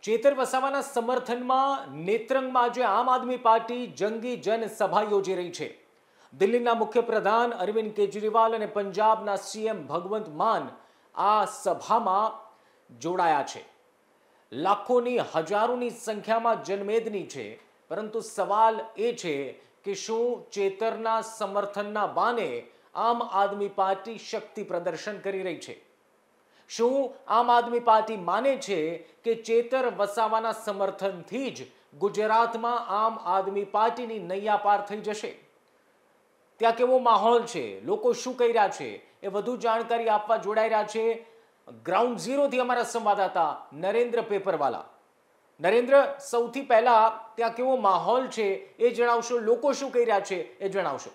ચેતર વસાવાના સમર્થનમાં નેત્રંગમાં આજે આમ આદમી પાર્ટી જંગી જનસભા યોજી રહી છે। દિલ્હીના મુખ્યપ્રધાન અરવિંદ કેજરીવાલ અને પંજાબના સીએમ ભગવંત માન આ સભામાં જોડાયા છે। લાખોની હજારોની સંખ્યામાં જનમેદની છે, પરંતુ સવાલ એ છે કે શું ચેતરના સમર્થનના બાને આમ આદમી પાર્ટી શક્તિ પ્રદર્શન કરી રહી છે? શું આમ આદમી પાર્ટી માને છે કે ચેતર વસાવાના સમર્થનથી જ ગુજરાતમાં આમ આદમી પાર્ટીની નૈયા પાર થઈ જશે? ત્યાં કેવો માહોલ છે, લોકો શું કહી રહ્યા છે, એ વધુ જાણકારી આપવા જોડાઈ રહ્યા છે ગ્રાઉન્ડ ઝીરોથી અમારા સંવાદદાતા નરેન્દ્ર પેપરવાલા। નરેન્દ્ર, સૌથી પહેલા ત્યાં કેવો માહોલ છે એ જણાવશો, લોકો શું કહી રહ્યા છે એ જણાવશો।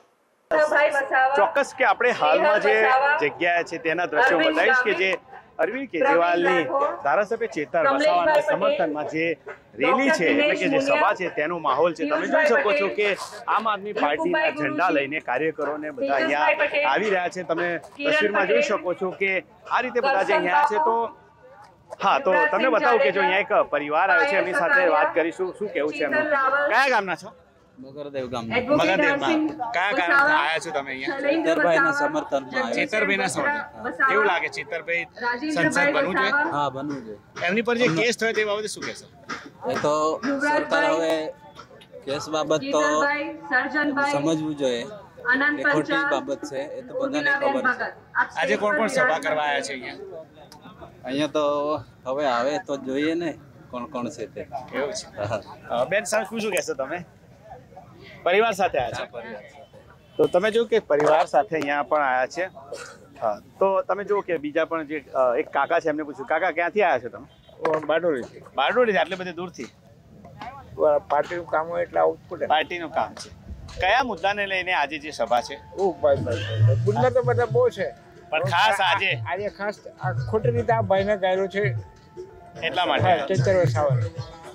ચોક્કસ કે આપણે હાલમાં જે જગ્યા છે તેના દ્રશ્યો બતાવીશ કે જે અરવિંદ કેજરીવાલની ધારાસભ્ય ચેતર વસાવાના સમર્થનમાં જે રેલી છે એટલે કે જે સભા છે તેનો માહોલ છે। તમે જોઈ શકો છો કે આમ આદમી પાર્ટીના ઝંડા લઈને કાર્યકરોને બધા અહીંયા આવી રહ્યા છે। તમે તસવીરમાં જોઈ શકો છો કે આ રીતે બધા જે અહીંયા છે। તો હા, તો તમને બતાવું કે જો અહીંયા એક પરિવાર આવે છે, એમની સાથે વાત કરીશું। શું કેવું છે એમનું? કયા ગામના છો? મગરદેવ ગામ। મગરદેવમાં કયા કારણ આયા છો તમે અહીંયા? ચેતરભાઈના સમર્થનમાં। ચેતરભાઈના સમર્થન કેવું લાગે? ચેતરભાઈ સંસદ બનવું જોઈએ? હા, બનવું જોઈએ। એમની પર જે કેસ થયો તે બાબતે શું કહેશો? એ તો સરકાર હવે કેસ બાબત તો સમજવું જોઈએ, એ ખોટી બાબત છે, એ તો બધાને ખબર છે। આજે કોણ કોણ સભા કરવા આવ્યા છે અહીંયા? અહીંયા તો હવે આવે તો જોઈએ ને કોણ કોણ છે તે। એવું છે બેન, શું કહેશો તમે? પરિવાર સાથે આવ્યા છે? તો તમે જો કે પરિવાર સાથે અહીંયા પણ આવ્યા છે। હા, તો તમે જો કે બીજા પણ જે એક કાકા છે, એમને પૂછ્યું, કાકા ક્યાંથી આવ્યા છો તમે? બારડોલીથી। બારડોલીથી? આટલે બધે દૂરથી? પાર્ટીનું કામ હોય એટલે આવું જ પડે। પાર્ટીનું કામ છે। કયા મુદ્દાને લઈને આજે જે સભા છે? મુદ્દા તો બધા બહુ છે, પણ ખાસ આજે ખાસ ખોટી રીતે આ ભાઈને ગાયરો છે એટલા માટે ચેતર વસાવા।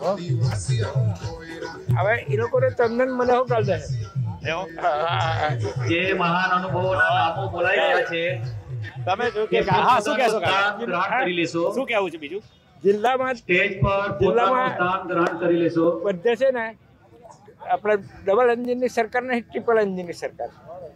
હવે એ લોકોને તંદન મને શું કાઢ દે જે મહાન અનુભવોના નામો બોલાઈ રહ્યા છે, તમે જો કે હા, શું કહેશો? ગ્રહણ કરી લેશો। શું કહેવું છે બીજું? જિલ્લામાં સ્ટેજ પર પોતાનું સ્થાન ગ્રહણ કરી લેશો। બધે છે ને આપણે ડબલ એન્જિનની સરકાર નહીં, ટ્રિપલ એન્જિનની સરકાર।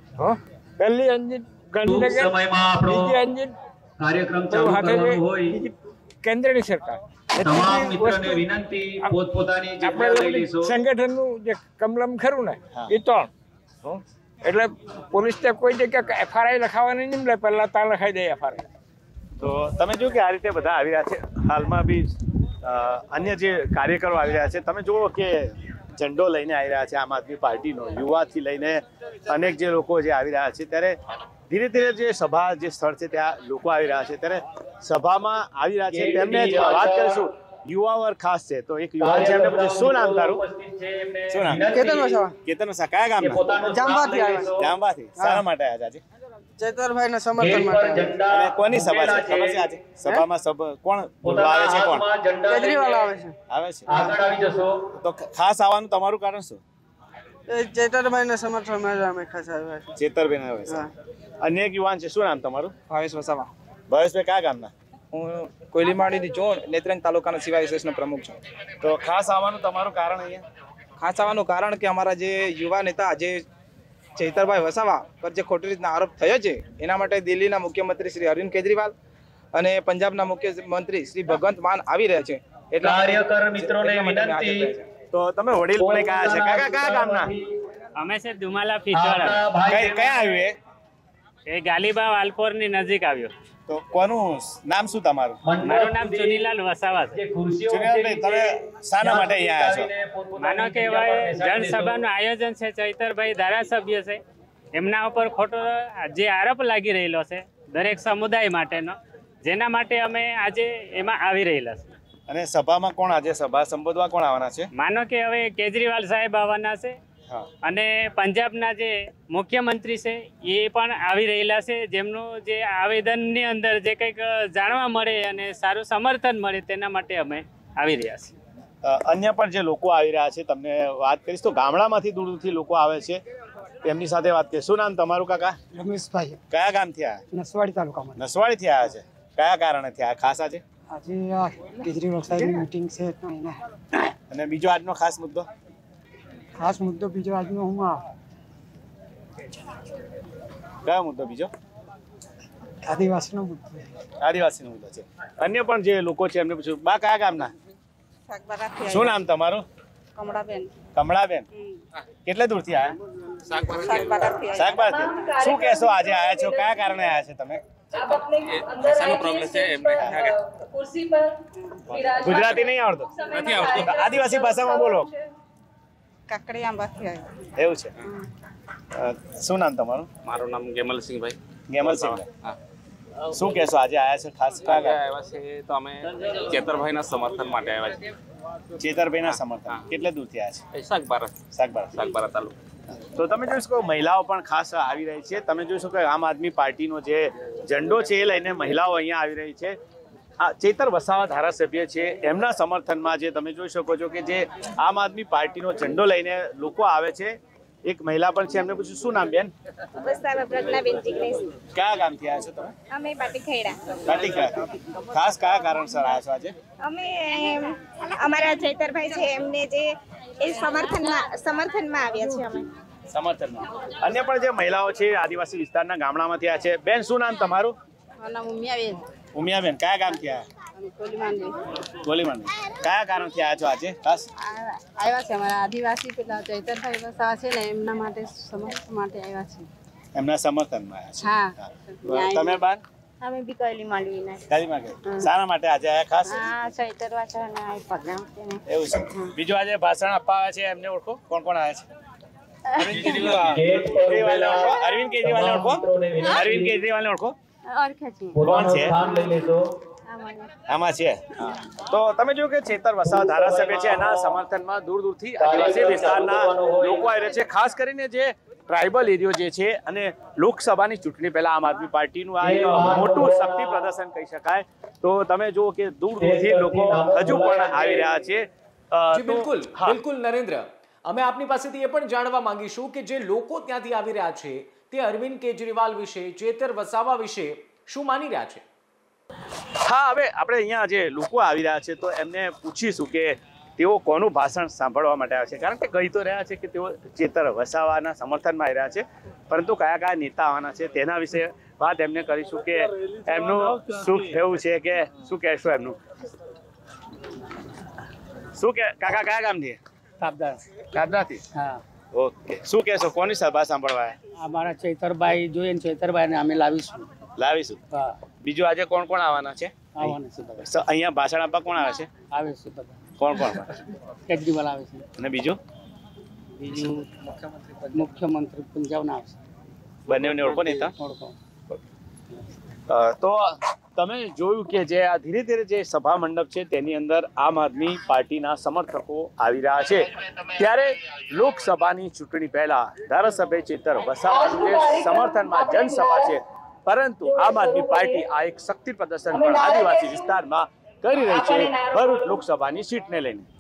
પહેલી એન્જિન ગાંધીનગર, સમયમાં આપણો બીજી એન્જિન કાર્યક્રમ ચાલુ કરવાનો હોય, કેન્દ્રની સરકાર। તમામ મિત્રોને વિનંતી, પોતપોતાની જગ્યા લઈ લેશો। સંગઠનનું જે કમલમ ખરું ને એ ત્રણ, એટલે પોલીસ કોઈ જગ્યા એફઆરઆઈ લખાવવાની નહીં લે, પહેલા ત્યાં લખાઈ દે એફઆરઆઈ। તો તમે જો કે આ રીતે બધા આવી રહ્યા છે। હાલમાં બી અન્ય જે કાર્યકરો આવી રહ્યા છે, તમે જુઓ કે ઝંડો લઈને આવી રહ્યા છે આમ આદમી પાર્ટીનો, યુવાથી લઈને અનેક જે લોકો જે આવી રહ્યા છે। ત્યારે ધીરે ધીરે જે સભા જે સ્થળ છે ત્યાં લોકો આવી રહ્યા છે। ત્યારે સભામાં આવી રહ્યા છે તેમને વાત કરીશું। યુવા વર્ગ ખાસ છે, તો એક યુવાન છે, એમને પૂછ્યું, શું નામ તારું? શું નામ? કેતન વસાવા। કેતન વસાવા કયા ગામના? જાંબાથી આવ્યા। જાંબાથી? શાના માટે આવ્યા છે આજે? ચેતરભાઈના સમર્થન માટે। અને કોની સભા છે ખબર છે આજે? સભામાં કોણ બોલવા આવે છે? કોણ? કેજરીવાલ આવે છે। આવે છે? આગળ આવી જશો। તો ખાસ આવવાનું તમારું કારણ શું? ચેતરભાઈના સમર્થનમાં અમે ખાસ આવ્યા છે। ચેતરભાઈ આવે છે। અનેક યુવાન છે, શું નામ તમારું? ભાવેશ વસાવા। ભાવેશભાઈ કયા ગામના? હું કોયલીમાળીથી છું, નેત્રંગ તાલુકાના સેવા વિશેષનો પ્રમુખ છું। તો ખાસ આવવાનું તમારું કારણ અહીંયા? ખાસ આવવાનું કારણ કે અમારા જે યુવા નેતા જે ચેતરભાઈ વસાવા પર જે ખોટી રીતના આરોપ થયો છે, એના માટે દિલ્હીના મુખ્યમંત્રી શ્રી અરવિંદ કેજરીવાલ અને પંજાબના મુખ્યમંત્રી શ્રી ભગવંત માન આવી રહ્યા છે। એટલે કાર્યકર મિત્રોને વિનંતી, તો તમે વડીલ પણ કયા છે? કાકા કયા ગામના? અમે છે દુમાલા ફીચવાડા। કયા આવ્યું? એ ગાલીબા વાલપોરની નજીક આવ્યો। તો કોનું નામ શું તમારું? મારું નામ ચુનીલાલ વસાવા છે। ચુનીલાલભાઈ, તમે શાના માટે અહીંયા આવ્યા છો? માનો કે જનસભાનું આયોજન છે, ચૈતરભાઈ ધારાસભ્ય છે, એમના ઉપર ખોટો જે આરોપ લાગી રહેલો છે દરેક સમુદાય માટેનો, જેના માટે અમે આજે એમાં આવી રહેલા છે। અને સભામાં કોણ આજે સભા સંબોધવા કોણ આવવાના છે? માનો કે હવે કેજરીવાલ સાહેબ આવવાના છે અને પંજાબના જે મુખ્યમંત્રી છે એ પણ આવી રહેલા છે, જેમનું જે આવેદનની અંદર જે કંઈક જાણવા મળે અને સારું સમર્થન મળે તેના માટે અમે આવી રહ્યા છીએ। અન્ય પણ જે લોકો આવી રહ્યા છે તમને વાત કરીશ, તો ગામડામાંથી દૂર દૂરથી લોકો આવે છે, તેમની સાથે વાત કરીશ। શું નામ તમારું કાકા? રમેશભાઈ। કયા ગામથી આવ્યા? નસવાડી તાલુકામાં। નસવાડીથી આવ્યા છે? કયા કારણે થયા ખાસ આજે? આજે કેજરીવાલ સાહેબની મીટિંગ છે અને બીજો આજનો ખાસ મુદ્દો બીજો આજનો હું કયો મુદ્દો બીજો? આદિવાસીનો મુદ્દો છે. અન્ય પણ જે લોકો છે એમને પૂછ્યું, બા કયા ગામના? શું નામ તમારું? કમળાબેન. કેટલે દૂરથી આવ્યા? શાકબારથી. શું કહેશો, આજે આવ્યા છો, કયા કારણે આવ્યા છે તમે? ગુજરાતી નહીં આવડતો? આદિવાસી ભાષામાં બોલો. કાકડી આંબાથી આવ્યા. એવું છે. શું નામ તમારું? મારું નામ ગેમલસિંહભાઈ. ગેમલસિંહભાઈ, શું કહેશો, આજે આવ્યા છે ખાસ? આવ્યા છે તો અમે ચેતરભાઈના સમર્થન માટે આવ્યા છીએ. ચેતરભાઈના સમર્થન. કેટલે દૂરથી આવ્યા છે? સાગબારા તાલુકા. તો તમે જોઈ શકો મહિલાઓ પણ ખાસ આવી રહી છે. તમે જોઈ શકો આમ આદમી પાર્ટીનો જે ઝંડો છે એ લઈને મહિલાઓ અહીંયા આવી રહી છે. આ ચેતર વસાવા ધારાસભ્ય છે એમના સમર્થનમાં જે તમે જોઈ શકો છો કે જે આમ આદમી પાર્ટીનો ઝંડો લઈને લોકો આવે છે. એક મહિલા પણ છે, એમને પૂછ્યું, શું નામ બેન? કયા ગામથી આવ્યા છો તમે? અમે પાટીખેડા. ખાસ કયા કારણસર આવ્યા છો આજે? અમે અમારા ચૈતરભાઈ છે એમને જે એ સમર્થનમાં આવ્યા છે. અમે સમર્થનમાં. અન્ય પણ જે મહિલાઓ છે આદિવાસી વિસ્તારના ગામડામાંથી આવ્યા છે. બેન, શું નામ તમારું? ઉમિયાબેન. કયા ગામથી આવ્યા? કોલીમાંડવી. કયા કારણથી આવ્યા છો આજે ખાસ? આવ્યા છે અમારા આદિવાસી પેલા ચૈતરભાઈ વસાવા છે ને એમના માટે સમર્થન માટે આવ્યા છે. એમના સમર્થનમાં આવ્યા છે. તમે બાન? અમે બી કોલીમાંડવીના. શાના માટે આજે આવ્યા ખાસ? ચૈતર વસાવાના પ્રોગ્રામ છે. એવું છે. બીજું આજે ભાષણ આપવા આવ્યા છે એમને ઓળખો? કોણ કોણ આવ્યા છે? અરવિંદ કેજરીવાલ ઓળખો? કોણ છે આમાં છે? તો તમે જોયું કે ચેતર વસાવા ધારાસભ્ય છે એના સમર્થનમાં દૂર દૂરથી આદિવાસી વિસ્તારના લોકો આવી રહ્યા છે. ખાસ કરીને જે ટ્રાઇબલ એરિયો જે છે અને લોકસભાની ચૂંટણી પહેલા આમ આદમી પાર્ટીનું આ એક મોટું શક્તિ પ્રદર્શન કહી શકાય. તો તમે જુઓ કે દૂર દૂરથી લોકો હજુ પણ આવી રહ્યા છે. બિલકુલ નરેન્દ્ર, અમે આપની પાસેથી એ પણ જાણવા માંગીશું કે જે લોકો ત્યાંથી આવી રહ્યા છે તે અરવિંદ કેજરીવાલ વિશે, ચેતર વસાવા વિશે શું માની રહ્યા છે? હા, હવે આપણે અહીંયા જે લોકો આવી રહ્યા છે તો એમને પૂછીશું કે તેઓ કોનું ભાષણ સાંભળવા માટે આવ્યા છે. કારણ કે કહી તો રહ્યા છે કે તેઓ ચેતર વસાવાના સમર્થનમાં આવી રહ્યા છે, પરંતુ કયા કયા નેતા આવવાના છે તેના વિશે વાત એમને કરીશું કે એમનું શું કહેવું છે, કે શું કહેશો એમનું? શું કે કાકા કયા ગામથી? કાબદાથી. હા. ઓકે. શું કહેશો, કોની સભા સાંભળવા? અમારા ચૈતરભાઈ જોઈએ ને ચૈતરભાઈને અમે લાવીશું. હા. બીજું આજે કોણ કોણ આવવાના છે? અહીંયા ભાષણ આપવા કોણ આવે છે? આવે છે બધા. કોણ કોણ? કેજરીવાલ આવે છે. અને બીજું મુખ્યમંત્રી પંજાબના આવે છે. બંનેને ઓળખો નેતા? તો તમે જોયું કે જે આ ધીરે ધીરે જે સભા મંડપ છે તેની અંદર આમ આદમી પાર્ટીના સમર્થકો આવી રહ્યા છે. ત્યારે લોકસભાની ચૂંટણી પહેલા ધારાસભ્ય ચેતર વસાવાનું જે સમર્થનમાં જનસભા છે, પરંતુ આમ આદમી પાર્ટી આ એક શક્તિ પ્રદર્શન પણ આદિવાસી વિસ્તારમાં કરી રહી છે ભરૂચ લોકસભાની સીટને લઈને.